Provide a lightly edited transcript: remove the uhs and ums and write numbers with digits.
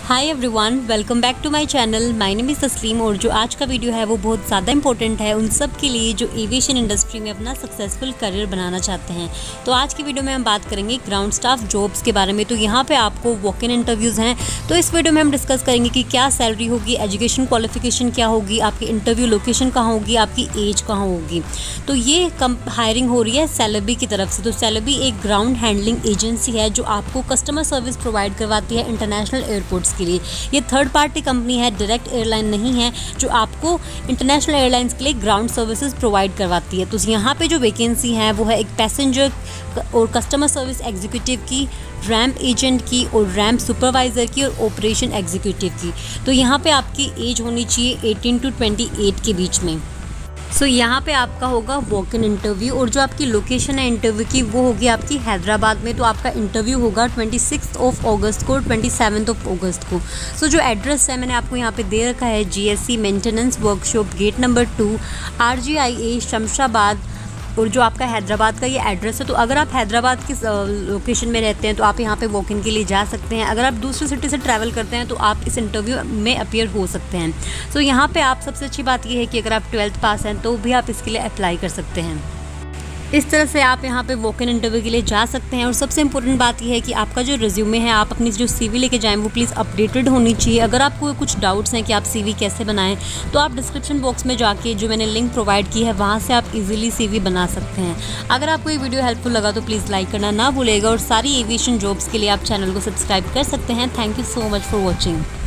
Hi everyone, welcome back to my channel. My name is Taslim और जो आज का वीडियो है वो बहुत ज़्यादा इंपॉर्टेंट है उन सब के लिए जो एविएशन इंडस्ट्री में अपना सक्सेसफुल करियर बनाना चाहते हैं। तो आज की वीडियो में हम बात करेंगे ग्राउंड स्टाफ जॉब्स के बारे में। तो यहाँ पे आपको वॉक इन इंटरव्यूज़ हैं, तो इस वीडियो में हम डिस्कस करेंगे कि क्या सैलरी होगी, एजुकेशन क्वालिफिकेशन क्या होगी, आपकी इंटरव्यू लोकेशन कहाँ होगी, आपकी एज कहाँ होगी। तो ये हायरिंग हो रही है सेलेबी की तरफ से। तो सेलेबी एक ग्राउंड हैंडलिंग एजेंसी है जो आपको कस्टमर सर्विस प्रोवाइड करवाती है इंटरनेशनल एयरपोर्ट्स के लिए। ये थर्ड पार्टी कंपनी है, डायरेक्ट एयरलाइन नहीं है, जो आपको इंटरनेशनल एयरलाइंस के लिए ग्राउंड सर्विसेज प्रोवाइड करवाती है। तो यहाँ पे जो वैकेंसी है वो है एक पैसेंजर और कस्टमर सर्विस एग्जीक्यूटिव की, रैम्प एजेंट की और रैम्प सुपरवाइज़र की और ऑपरेशन एग्जीक्यूटिव की। तो यहाँ पे आपकी एज होनी चाहिए 18 to 28 के बीच में। सो यहाँ पे आपका होगा वॉक इन इंटरव्यू और जो आपकी लोकेशन है इंटरव्यू की वो होगी आपकी हैदराबाद में। तो आपका इंटरव्यू होगा 26 अगस्त को और 27 अगस्त को। सो जो एड्रेस है मैंने आपको यहाँ पे दे रखा है, GSC maintenance workshop, gate number 2, RGIA Shamshabad. और जो आपका हैदराबाद का ये एड्रेस है, तो अगर आप हैदराबाद की लोकेशन में रहते हैं तो आप यहाँ पे वॉक इन के लिए जा सकते हैं। अगर आप दूसरे सिटी से ट्रैवल करते हैं तो आप इस इंटरव्यू में अपीयर हो सकते हैं। सो यहाँ पे आप सबसे अच्छी बात ये है कि अगर आप 12th पास हैं तो भी आप इसके लिए अप्लाई कर सकते हैं। इस तरह से आप यहाँ पे वॉक इन इंटरव्यू के लिए जा सकते हैं। और सबसे इंपॉर्टेंट बात यह है कि आपका जो रिज्यूमे है, आप अपनी जो CV लेके जाएं वो प्लीज़ अपडेटेड होनी चाहिए। अगर आपको कुछ डाउट्स हैं कि आप CV कैसे बनाएं तो आप डिस्क्रिप्शन बॉक्स में जाके जो मैंने लिंक प्रोवाइड की है वहाँ से आप इजीली CV बना सकते हैं। अगर आपको ये वीडियो हेल्पफुल लगा तो प्लीज़ लाइक करना ना भूलिएगा और सारी एविएशन जॉब्स के लिए आप चैनल को सब्सक्राइब कर सकते हैं। Thank you so much for watching.